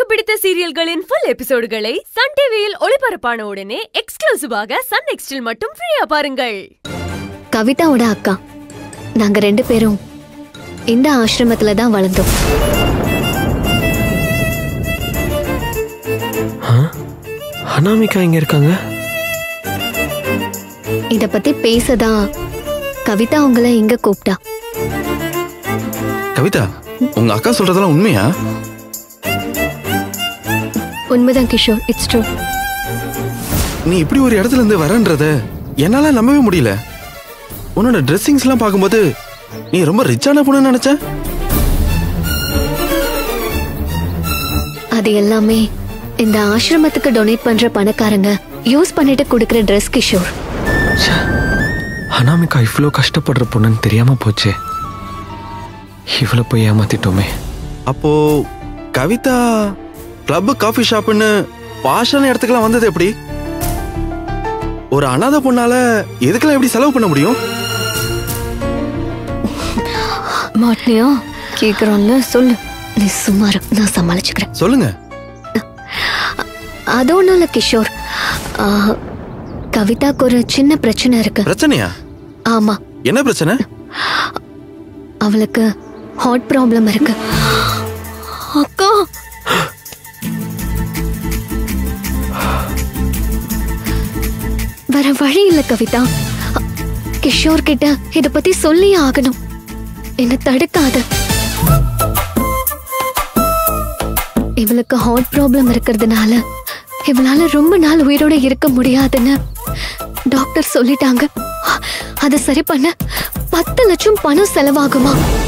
பிடித்த சீரியல்களின் full எபிசோடுகளை Sun டிவியில் ஒளிபரப்பான உடனே எக்ஸ்க்ளூசிவாக சன் நெக்ஸ்டில் மட்டும் ஃப்ரீயா பாருங்கள். கவிதாவோட அக்கா நாங்க ரெண்டு பேரும் இந்த ஆசிரமத்துல தான் வளர்ந்தோம். அனாமிகா எங்க இருக்காங்க? இத பத்தி பேசதா கவிதா உங்களை இங்க கூப்பிட்டா. கவிதா, உங்க அக்கா சொல்றதெல்லாம் உண்மையா? உண்மைதான் கிஷோர், இட்ஸ் ட்ரூ. நீ இப்படி ஒரு இடத்துல இருந்து வரன்றத என்னால நம்பவே முடியல. உன்னோட ட்ரெஸ்ஸிங்ஸ் எல்லாம் பார்க்கும்போது நீ ரொம்ப ரிச்சான பொண்ணுன்னு நினைச்ச. அது எல்லாமே இந்த ஆசிரமத்துக்கு டொனேட் பண்ற பணக்காரங்க யூஸ் பண்ணிட்டு கொடுக்கிற ட்ரெஸ் கிஷோர். அனாமிகா இவ்வளோ கஷ்டப்படுற பொண்ணுன்னு தெரியாம போச்சே. இவ்வளோ போய் ஏமாத்திட்டோமே. அப்போ கவிதா கிளப் காஃபி ஷாப்னு பாஷான இடத்துக்குலாம் வந்தது எப்படி? ஒரு அனாதை பொண்ணால எதுக்கெல்லாம் எப்படி செலவு பண்ண முடியும்? மாட்டியா கேக்குறோம்ல, சொல்லு. நீ சுமார், நான் சமாளிச்சுக்கிறேன். சொல்லுங்க. அது ஒண்ணும் இல்ல கிஷோர், கவிதாக்கு ஒரு சின்ன பிரச்சனை இருக்கு. பிரச்சனையா? ஆமா. என்ன பிரச்சனை? அவளுக்கு ஹார்ட் ப்ராப்ளம் இருக்கு. அக்கா, வேற வழி இல்ல கவிதா. கிஷோர் கிட்ட இத பத்தி சொல்லியே ஆகணும். என்ன தடுக்காத. இவளுக்கு ஹார்ட் ப்ராப்ளம் இருக்கிறதுனால இவளால ரொம்ப நாள் உயிரோட இருக்க முடியாதுன்னு டாக்டர் சொல்லிட்டாங்க. அதை சரி பண்ண 10 லட்சம் பணம் செலவாகுமா?